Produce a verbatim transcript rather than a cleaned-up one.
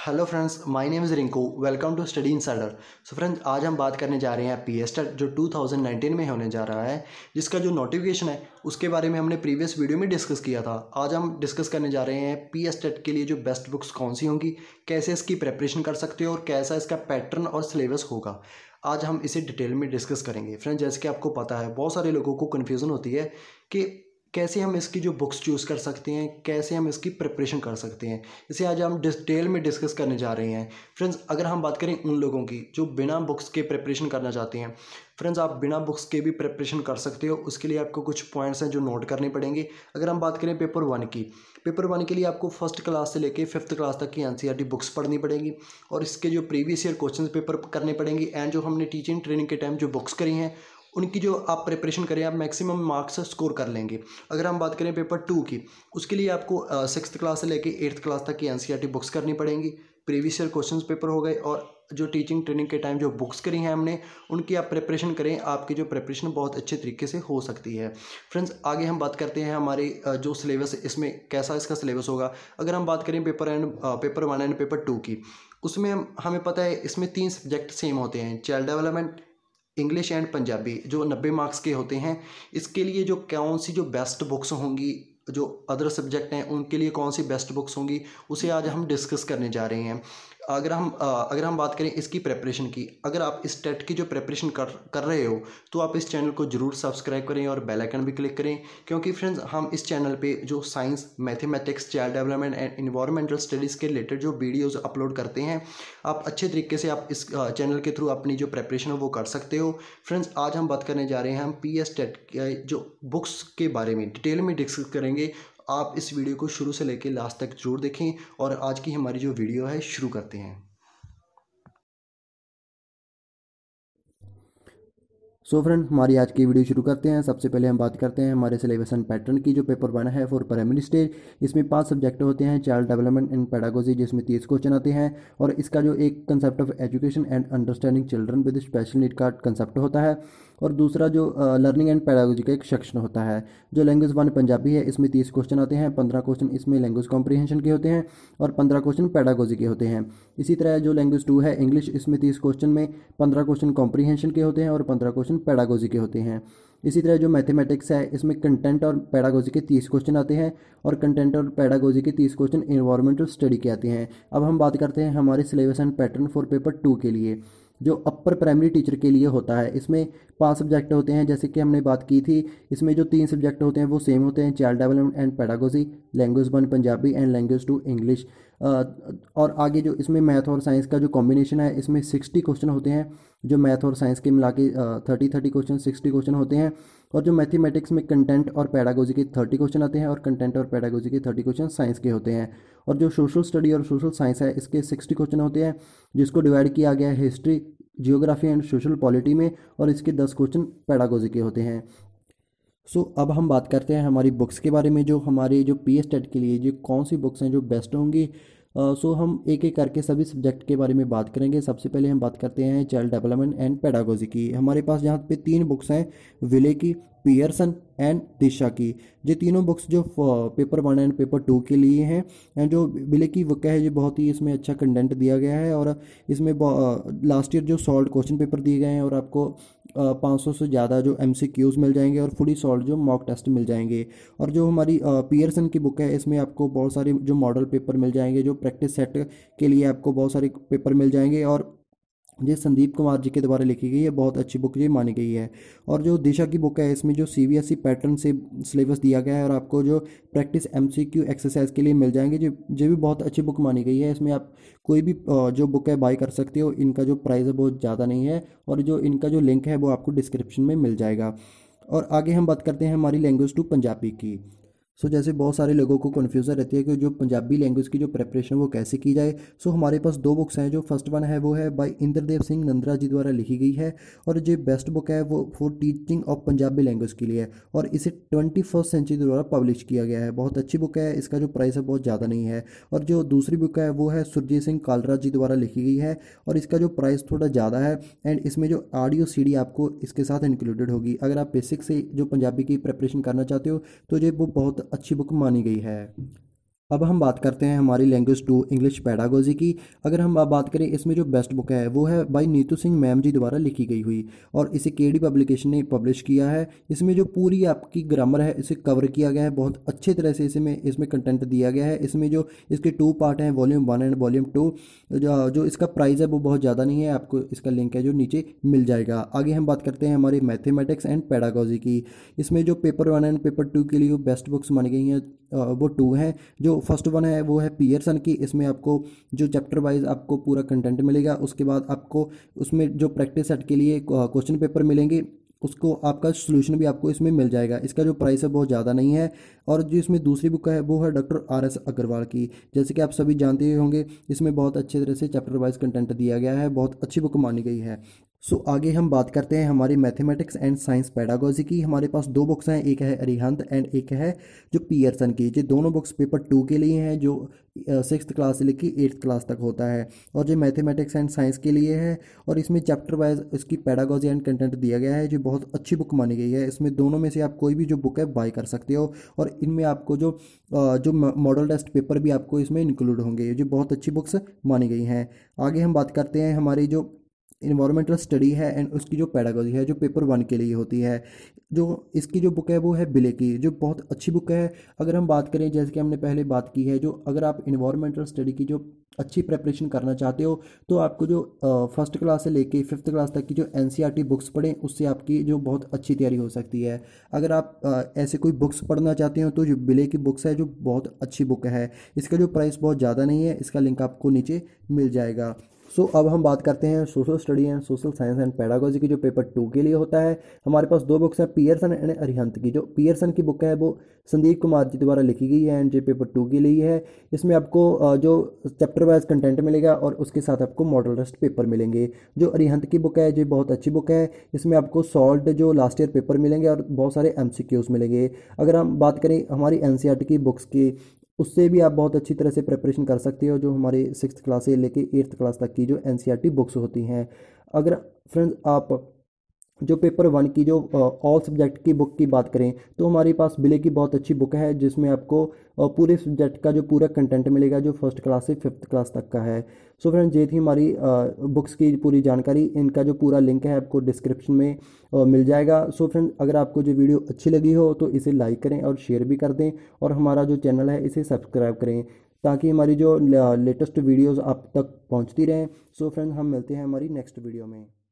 Hello friends, my name is Rinku. Welcome to study insider. So friends, आज हम बात करने जा रहे हैं पी एस टेट जो टू थाउजेंड नाइनटीन में होने जा रहा है, जिसका जो नोटिफिकेशन है उसके बारे में हमने प्रीवियस वीडियो में डिस्कस किया था। आज हम डिस्कस करने जा रहे हैं पी एस टेट के लिए जो बेस्ट बुक्स कौन सी होंगी, कैसे इसकी प्रेपरेशन कर सकते हो और कैसा इसका पैटर्न और सिलेबस होगा। आज हम इसे डिटेल में डिस्कस करेंगे। फ्रेंड्स, जैसे कि आपको पता है, बहुत सारे लोगों को कन्फ्यूज़न होती है कि कैसे हम इसकी जो बुक्स चूज़ कर सकते हैं, कैसे हम इसकी प्रिपरेशन कर सकते हैं। इसे आज हम डिटेल में डिस्कस करने जा रहे हैं। फ्रेंड्स, अगर हम बात करें उन लोगों की जो बिना बुक्स के प्रिपरेशन करना चाहते हैं, फ्रेंड्स आप बिना बुक्स के भी प्रिपरेशन कर सकते हो। उसके लिए आपको कुछ पॉइंट्स हैं जो नोट करने पड़ेंगे। अगर हम बात करें पेपर वन की, पेपर वन के लिए आपको फर्स्ट क्लास से लेके फिफ्थ क्लास तक की N C E R T books पढ़नी पड़ेंगी और इसके जो प्रीवियस ईयर क्वेश्चन पेपर करने पड़ेंगे। एंड जो हमने टीचिंग ट्रेनिंग के टाइम जो बुक्स करी हैं, उनकी जो आप प्रिपरेशन करें, आप मैक्सिमम मार्क्स स्कोर कर लेंगे। अगर हम बात करें पेपर टू की, उसके लिए आपको सिक्स्थ क्लास से लेके एट्थ क्लास तक की N C E R T books करनी पड़ेंगी। प्रीवियस ईयर क्वेश्चंस पेपर हो गए और जो टीचिंग ट्रेनिंग के टाइम जो बुक्स करी हैं हमने, उनकी आप प्रिपरेशन करें। आपकी जो प्रिपरेशन बहुत अच्छे तरीके से हो सकती है। फ्रेंड्स, आगे हम बात करते हैं हमारे अ, जो सिलेबस, इसमें कैसा इसका सिलेबस होगा। अगर हम बात करें paper and paper one and paper two की, उसमें हम हमें पता है इसमें तीन सब्जेक्ट सेम होते हैं, child development, English and Punjabi, जो नब्बे मार्क्स के होते हैं। इसके लिए जो कौन सी जो बेस्ट बुक्स होंगी, जो अदर सब्जेक्ट हैं उनके लिए कौन सी बेस्ट बुक्स होंगी, उसे आज हम डिस्कस करने जा रहे हैं। अगर हम अ, अगर हम बात करें इसकी प्रिपरेशन की, अगर आप इस टेट की जो प्रिपरेशन कर कर रहे हो, तो आप इस चैनल को जरूर सब्सक्राइब करें और बेल आइकन भी क्लिक करें, क्योंकि फ्रेंड्स हम इस चैनल पे जो science, mathematics, child development and environmental studies के रिलेटेड जो वीडियोज़ अपलोड करते हैं, आप अच्छे तरीके से आप इस चैनल के थ्रू अपनी जो प्रिपरेशन है वो कर सकते हो। फ्रेंड्स, आज हम बात करने जा रहे हैं हम पी एस टेट के जो बुक्स के बारे में डिटेल में डिस्कस करेंगे। आप इस वीडियो को शुरू से लेकर लास्ट तक जरूर देखें और आज की हमारी जो वीडियो है शुरू करते हैं। सो फ्रेंड, हमारी आज की वीडियो शुरू करते हैं। सबसे पहले हम बात करते हैं हमारे सिलेबस एंड पैटर्न की। जो पेपर वन है फॉर प्राइमरी स्टेज, इसमें पांच सब्जेक्ट होते हैं। चाइल्ड डेवलपमेंट एंड पेडागोजी, जिसमें तीस क्वेश्चन आते हैं और इसका जो एक concept of education and understanding children with special need का कंसेप्ट होता है और दूसरा जो लर्निंग एंड पेडागोजी का एक सेक्शन होता है। जो लैंग्वेज वन पंजाबी है, इसमें तीस क्वेश्चन आते हैं। पंद्रह क्वेश्चन इसमें लैंग्वेज कॉम्प्रीहेंशन के होते हैं और पंद्रह क्वेश्चन पेडागोजी के होते हैं। इसी तरह जो लैंग्वेज टू है इंग्लिश, इसमें तीस क्वेश्चन में पंद्रह क्वेश्चन कॉम्प्रीहेंशन के होते हैं और पंद्रह क्वेश्चन पेडागोजी के होते हैं। इसी तरह जो मैथमेटिक्स है, इसमें कंटेंट और पेडागोजी के तीस क्वेश्चन आते हैं और कंटेंट और पेडागोजी के तीस क्वेश्चन इन्वायरमेंटल स्टडी के आते हैं। अब हम बात करते हैं हमारे syllabus and pattern for paper two के लिए, जो अपर प्राइमरी टीचर के लिए होता है। इसमें पांच सब्जेक्ट होते हैं, जैसे कि हमने बात की थी। इसमें जो तीन सब्जेक्ट होते हैं वो सेम होते हैं, child development and pedagogy, language one Punjabi and language two English. और आगे जो इसमें मैथ और साइंस का जो कॉम्बिनेशन है, इसमें सिक्सटी क्वेश्चन होते हैं। जो मैथ और साइंस के मिला के thirty thirty question sixty question होते हैं। और जो मैथमेटिक्स में कंटेंट और पेडागोजी के थर्टी क्वेश्चन आते हैं और कंटेंट और पेडागोजी के थर्टी क्वेश्चन साइंस के होते हैं। और जो सोशल स्टडी और सोशल साइंस है, इसके सिक्सटी क्वेश्चन होते हैं, जिसको डिवाइड किया गया है history, geography and social polity में, और इसके दस क्वेश्चन पेडागोजी के होते हैं। सो so, अब हम बात करते हैं हमारी बुक्स के बारे में। जो हमारे जो पी एस टेट के लिए जो कौन सी बुक्स हैं जो बेस्ट होंगी। सो uh, हम एक एक करके सभी सब्जेक्ट के बारे में बात करेंगे। सबसे पहले हम बात करते हैं चाइल्ड डेवलपमेंट एंड पेडागोजी की। हमारे पास यहाँ पे तीन बुक्स हैं, विले की, पियर्सन एंड दिशा की। ये तीनों बुक्स जो paper one and paper two के लिए हैं। एंड जो विले की बुक है, ये बहुत ही इसमें अच्छा कंटेंट दिया गया है और इसमें लास्ट ईयर जो सॉल्व क्वेश्चन पेपर दिए गए हैं और आपको पाँच सौ से ज़्यादा जो एम सी क्यूज़ मिल जाएंगे और फुली सॉल्व जो मॉक टेस्ट मिल जाएंगे। और जो हमारी पियर्सन की बुक है, इसमें आपको बहुत सारे जो मॉडल पेपर मिल जाएंगे, जो प्रैक्टिस सेट के लिए आपको बहुत सारे पेपर मिल जाएंगे। और ये संदीप कुमार जी के द्वारा लिखी गई है, बहुत अच्छी बुक ये मानी गई है। और जो दिशा की बुक है, इसमें जो C B S E pattern से सिलेबस दिया गया है और आपको जो practice M C Q exercise के लिए मिल जाएंगे, जो जो भी बहुत अच्छी बुक मानी गई है। इसमें आप कोई भी अ, जो बुक है बाई कर सकते हो। इनका जो प्राइस है बहुत ज़्यादा नहीं है और जो इनका जो लिंक है वो आपको डिस्क्रिप्शन में मिल जाएगा। और आगे हम बात करते हैं हमारी लैंग्वेज टू पंजाबी की। सो जैसे बहुत सारे लोगों को कन्फ्यूज़न रहती है कि जो पंजाबी लैंग्वेज की जो प्रिपरेशन वो कैसे की जाए। सो हमारे पास दो बुक्स हैं। जो फर्स्ट वन है वो है बाय इंद्रदेव सिंह नंदरा जी द्वारा लिखी गई है और जो बेस्ट बुक है वो for teaching of Punjabi language के लिए है और इसे ट्वेंटी फर्स्ट सेंचुरी द्वारा पब्लिश किया गया है। बहुत अच्छी बुक है, इसका जो प्राइस है बहुत ज़्यादा नहीं है। और जो दूसरी बुक है वो है सुरजीत सिंह कालरा जी द्वारा लिखी गई है और इसका जो प्राइस थोड़ा ज़्यादा है। एंड इसमें जो ऑडियो सी डी आपको इसके साथ इंक्लूडेड होगी। अगर आप बेसिक से जो पंजाबी की प्रिपरेशन करना चाहते हो तो ये बुक बहुत अच्छी बुक मानी गई है। अब हम बात करते हैं हमारी लैंग्वेज टू इंग्लिश पैडागोजी की। अगर हम अब बात करें, इसमें जो बेस्ट बुक है वो है बाई नीतू सिंह मैम जी द्वारा लिखी गई हुई, और इसे केडी पब्लिकेशन ने पब्लिश किया है। इसमें जो पूरी आपकी ग्रामर है इसे कवर किया गया है, बहुत अच्छे तरह से इसमें इसमें कंटेंट दिया गया है। इसमें जो इसके टू पार्ट हैं, volume one and volume two, जो जो इसका प्राइस है वो बहुत ज़्यादा नहीं है, आपको इसका लिंक है जो नीचे मिल जाएगा। आगे हम बात करते हैं हमारी मैथमेटिक्स एंड पैडागोजी की। इसमें जो paper one and paper two के लिए बेस्ट बुक्स मानी गई हैं वो टू हैं। जो फर्स्ट वन है वो है पियर्सन की। इसमें आपको जो चैप्टर वाइज आपको पूरा कंटेंट मिलेगा, उसके बाद आपको उसमें जो प्रैक्टिस सेट के लिए क्वेश्चन पेपर मिलेंगे, उसको आपका सोल्यूशन भी आपको इसमें मिल जाएगा। इसका जो प्राइस है बहुत ज़्यादा नहीं है। और जो इसमें दूसरी बुक है वो है डॉक्टर आर एस अग्रवाल की। जैसे कि आप सभी जानते ही होंगे, इसमें बहुत अच्छे तरह से चैप्टर वाइज कंटेंट दिया गया है, बहुत अच्छी बुक मानी गई है। सो so, आगे हम बात करते हैं हमारी मैथमेटिक्स एंड साइंस पैडागोजी की। हमारे पास दो बुक्स हैं, एक है अरिहंत एंड एक है जो पियर्सन की। ये दोनों बुक्स पेपर टू के लिए हैं, जो सिक्स क्लास से लेकर एट्थ क्लास तक होता है, और जो मैथमेटिक्स एंड साइंस के लिए है। और इसमें चैप्टर वाइज इसकी पैडागोजी एंड कंटेंट दिया गया है, जो बहुत अच्छी बुक मानी गई है। इसमें दोनों में से आप कोई भी जो बुक है बाय कर सकते हो, और इनमें आपको जो जो मॉडल टेस्ट पेपर भी आपको इसमें इंक्लूड होंगे, जो बहुत अच्छी बुक्स मानी गई हैं। आगे हम बात करते हैं हमारी जो इन्वायरमेंटल स्टडी है एंड उसकी जो पैडागोजी है, जो पेपर वन के लिए होती है। जो इसकी जो बुक है वो है बिले की, जो बहुत अच्छी बुक है। अगर हम बात करें, जैसे कि हमने पहले बात की है, जो अगर आप इन्वायरमेंटल स्टडी की जो अच्छी प्रेपरेशन करना चाहते हो, तो आपको जो फर्स्ट क्लास से लेके फिफ्थ क्लास तक की जो एनसीईआरटी बुक्स पढ़ें, उससे आपकी जो बहुत अच्छी तैयारी हो सकती है। अगर आप आ, ऐसे कोई बुक्स पढ़ना चाहते हो, तो जो बिले की बुक्स है जो बहुत अच्छी बुक है। इसका जो प्राइस बहुत ज़्यादा नहीं है, इसका लिंक आपको नीचे मिल जाएगा। सो so, अब हम बात करते हैं social study and social science and pedagogy की, जो पेपर टू के लिए होता है। हमारे पास दो बुक्स हैं, पियर्सन एंड अरिहंत की। जो पियर्सन की बुक है वो संदीप कुमार जी द्वारा लिखी गई है एंड जो पेपर टू के लिए है। इसमें आपको जो चैप्टर वाइज कंटेंट मिलेगा और उसके साथ आपको मॉडल टेस्ट पेपर मिलेंगे। जो अरिहंत की बुक है जो बहुत अच्छी बुक है, इसमें आपको सॉल्व जो लास्ट ईयर पेपर मिलेंगे और बहुत सारे एमसीक्यूज मिलेंगे। अगर हम बात करें हमारी एनसीईआरटी की बुक्स की, उससे भी आप बहुत अच्छी तरह से प्रिपरेशन कर सकते हो, जो हमारे सिक्स क्लास से लेके एट्थ क्लास तक की जो एनसीईआरटी बुक्स होती हैं। अगर फ्रेंड्स आप जो पेपर वन की जो ऑल सब्जेक्ट की बुक की बात करें, तो हमारे पास बिले की बहुत अच्छी बुक है, जिसमें आपको uh, पूरे सब्जेक्ट का जो पूरा कंटेंट मिलेगा, जो फर्स्ट क्लास से फिफ्थ क्लास तक का है। सो फ्रेंड्स, ये थी हमारी बुक्स की पूरी जानकारी। इनका जो पूरा लिंक है आपको डिस्क्रिप्शन में uh, मिल जाएगा। सो फ्रेंड्स, अगर आपको जो वीडियो अच्छी लगी हो तो इसे लाइक करें और शेयर भी कर दें, और हमारा जो चैनल है इसे सब्सक्राइब करें, ताकि हमारी जो लेटेस्ट वीडियोज़ आप तक पहुँचती रहें। सो फ्रेंड्स, हम मिलते हैं हमारी नेक्स्ट वीडियो में।